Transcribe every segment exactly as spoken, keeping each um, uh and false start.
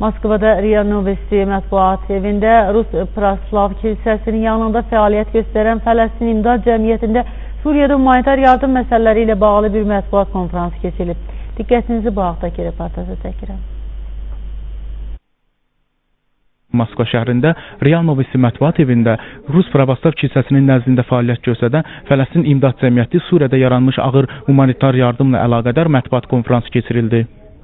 Moskvada Ria Novosti mətbuat evində Rus Praslav Kilsəsinin yanında fəaliyyət göstərən Fələstin İmdad Cəmiyyətində Suriyada humanitar yardım məsələləri ilə bağlı bir mətbuat konfransı keçirilib. Diqqətinizi bu haqdakı reportaja çəkirəm. Moskva şəhərində Ria Novosti mətbuat evində Rus Pravoslav Kilsəsinin nəzdində fəaliyyət göstərən Fələstin İmdad Cəmiyyəti Suriyada yaranmış ağır humanitar yardımla əlaqədar mətbuat konfransı keçirildi.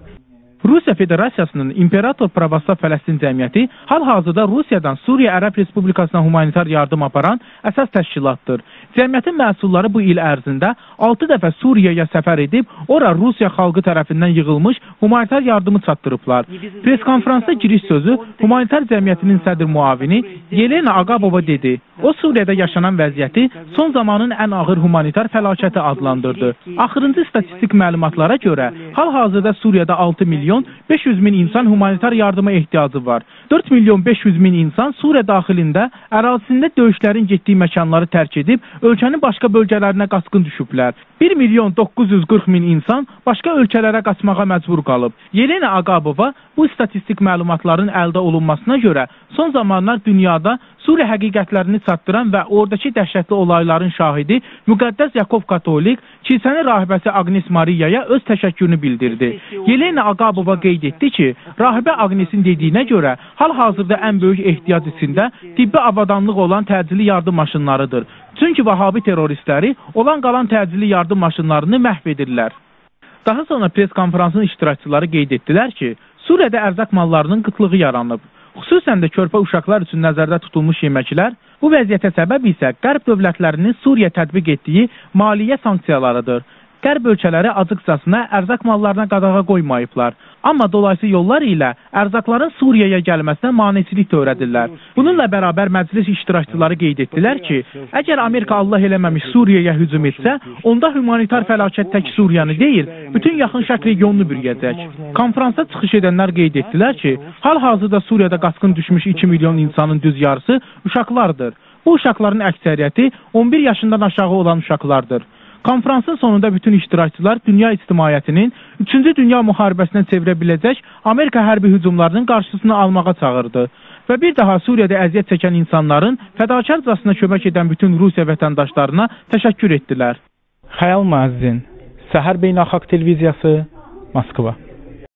Rusiya Federasiyasının İmperator Pravoslav Fələstin Cəmiyyəti hal-hazırda Rusiyadan Suriya Ərəb Respublikasına humanitar yardım aparan əsas təşkilatdır. Cəmiyyətin məhsulları bu il ərzində altı dəfə Suriyaya səfər edib, ora Rusiya xalqı tərəfindən yığılmış humanitar yardımı çatdırıblar. Preskonfransda giriş sözü humanitar cəmiyyətinin sədr muavini Yelena Agabova dedi. O, Suriyada yaşanan vəziyyəti son zamanın ən ağır humanitar fəlakəti adlandırdı. Axırıncı statistik məlumatlara görə, hal-hazırda Suriyada altı milyon beş yüz min insan humanitar yardıma ehtiyacı var. dörd milyon beş yüz min insan Suriya daxilində ərazisində döyüşlərin getdiyi məkanları tərk edib, ölkənin başqa bölgələrinə qaçqın düşüblər. bir milyon doqquz yüz qırx min insan başqa ölkələrə qaçmağa məcbur qalıb. Yelena Agabova bu statistik məlumatların əldə olunmasına görə son zamanlar dünyada Suriya həqiqətlərini çatdıran və oradakı dəhşətli olayların şahidi Müqəddəs Yakov Katolik kilsənin rahibəsi Agnes Mariyaya öz təşəkkürünü bildirdi. Yelena Agabova qeyd etdi ki, rahibə Agnesin dediyinə görə hal-hazırda ən böyük ehtiyac içində tibbi avadanlıq olan təcili yardım maşınlarıdır. Çünki Vahabi terroristləri olan qalan təcili yardım maşınlarını məhv edirlər. Daha sonra pres konferansının iştirakçıları qeyd etdilər ki, Suriyada ərzaq mallarının qıtlığı yaranıb. Xüsusən də körpə uşaqlar üçün nəzərdə tutulmuş yeməklər, bu vəziyyətə səbəb isə Qərb dövlətlərinin Suriya tətbiq etdiyi maliyyə sanksiyalarıdır. Qərb ölkələri acıqcasına ərzaq mallarına qadağa qoymayıblar. Amma dolayısı yollar ilə ərzaqların Suriyaya gəlməsinə maneçilik törədirlər. Bununla bərabər məclis iştirakçıları qeyd etdilər ki, əgər Amerika Allah eləməmiş Suriyaya hücum etsə, onda humanitar fəlakət tək Suriyanı deyil, bütün yaxın şərq regionunu bürüyəcək. Konfransa çıxış edənlər qeyd etdilər ki, hal-hazırda Suriyada qaçqın düşmüş iki milyon insanın düz yarısı uşaqlardır. Bu uşaqların əksəriyyəti on bir yaşından aşağı olan uşaqlardır. Konferansın sonunda bütün iştirakçılar dünya ictimaiyyətinin üçüncü Dünya müharibəsinə çevirə biləcək Amerika hərbi hücumlarının qarşısını almağa çağırdı. Və bir daha Suriyada əziyyət çəkən insanların fədakarcasına kömək edən bütün Rusiya vətəndaşlarına təşəkkür etdilər. Xəyal Müəzzin, Səhər Beynəlxalq Televiziyası, Moskva.